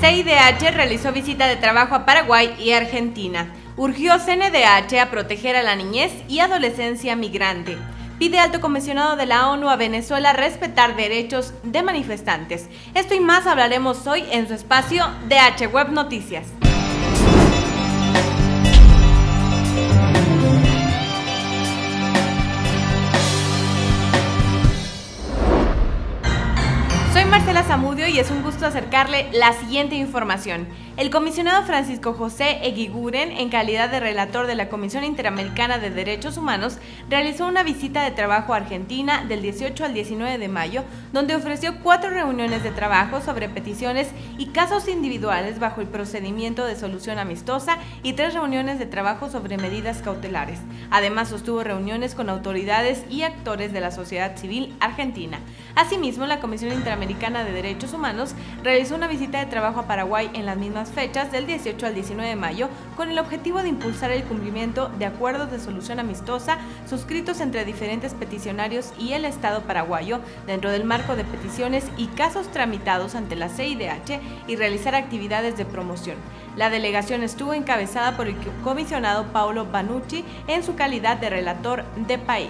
CIDH realizó visita de trabajo a Paraguay y Argentina. Urgió CNDH a proteger a la niñez y adolescencia migrante. Pide alto comisionado de la ONU a Venezuela respetar derechos de manifestantes. Esto y más hablaremos hoy en su espacio DH Web Noticias. Soy Marcela Zamudio y es un gusto acercarle la siguiente información. El comisionado Francisco José Eguiguren, en calidad de relator de la Comisión Interamericana de Derechos Humanos, realizó una visita de trabajo a Argentina del 18 al 19 de mayo, donde ofreció 4 reuniones de trabajo sobre peticiones y casos individuales bajo el procedimiento de solución amistosa y 3 reuniones de trabajo sobre medidas cautelares. Además, sostuvo reuniones con autoridades y actores de la sociedad civil argentina. Asimismo, la Comisión Interamericana de Derechos Humanos realizó una visita de trabajo a Paraguay en las mismas fechas del 18 al 19 de mayo con el objetivo de impulsar el cumplimiento de acuerdos de solución amistosa suscritos entre diferentes peticionarios y el Estado paraguayo dentro del marco de peticiones y casos tramitados ante la CIDH y realizar actividades de promoción. La delegación estuvo encabezada por el comisionado Paulo Banucci en su calidad de relator de país.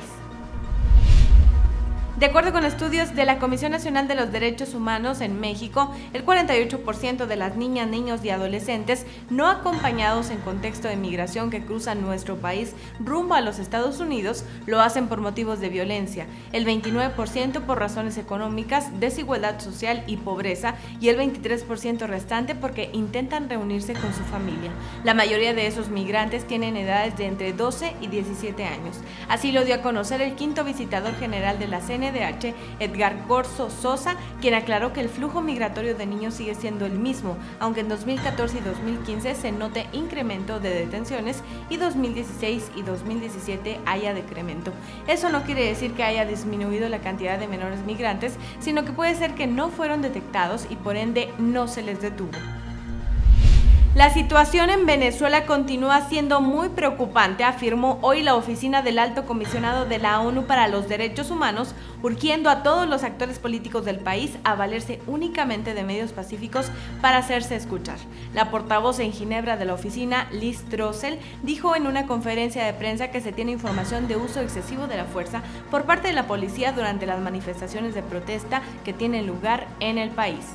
De acuerdo con estudios de la Comisión Nacional de los Derechos Humanos en México, el 48% de las niñas, niños y adolescentes no acompañados en contexto de migración que cruzan nuestro país rumbo a los Estados Unidos lo hacen por motivos de violencia, el 29% por razones económicas, desigualdad social y pobreza y el 23% restante porque intentan reunirse con su familia. La mayoría de esos migrantes tienen edades de entre 12 y 17 años. Así lo dio a conocer el quinto visitador general de la CNDH, Edgar Corso Sosa, quien aclaró que el flujo migratorio de niños sigue siendo el mismo, aunque en 2014 y 2015 se note incremento de detenciones y 2016 y 2017 haya decremento. Eso no quiere decir que haya disminuido la cantidad de menores migrantes, sino que puede ser que no fueron detectados y por ende no se les detuvo. La situación en Venezuela continúa siendo muy preocupante, afirmó hoy la Oficina del Alto Comisionado de la ONU para los Derechos Humanos, urgiendo a todos los actores políticos del país a valerse únicamente de medios pacíficos para hacerse escuchar. La portavoz en Ginebra de la oficina, Liz Drossel, dijo en una conferencia de prensa que se tiene información de uso excesivo de la fuerza por parte de la policía durante las manifestaciones de protesta que tienen lugar en el país.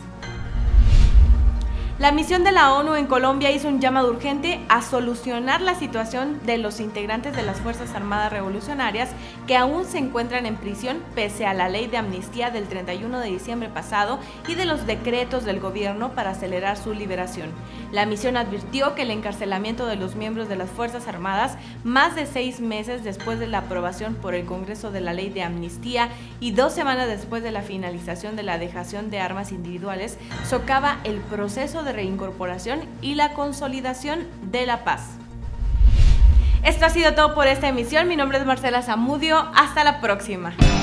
La misión de la ONU en Colombia hizo un llamado urgente a solucionar la situación de los integrantes de las Fuerzas Armadas Revolucionarias que aún se encuentran en prisión pese a la ley de amnistía del 31 de diciembre pasado y de los decretos del gobierno para acelerar su liberación. La misión advirtió que el encarcelamiento de los miembros de las Fuerzas Armadas, más de 6 meses después de la aprobación por el Congreso de la ley de amnistía y 2 semanas después de la finalización de la dejación de armas individuales, socava el proceso de reincorporación y la consolidación de la paz. Esto ha sido todo por esta emisión. Mi nombre es Marcela Zamudio. Hasta la próxima.